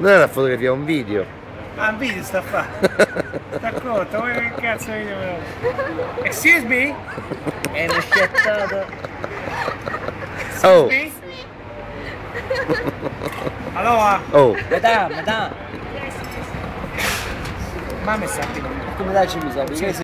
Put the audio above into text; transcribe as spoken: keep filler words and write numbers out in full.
Non è una fotografia, è un video. Ah, un video sta a fare. D'accordo, vuoi che cazzo video? Excuse me? È una schiattata. Excuse Oh. me? Allora? Oh. Madame, madame. Mamma sa. Come dai ci mi sa?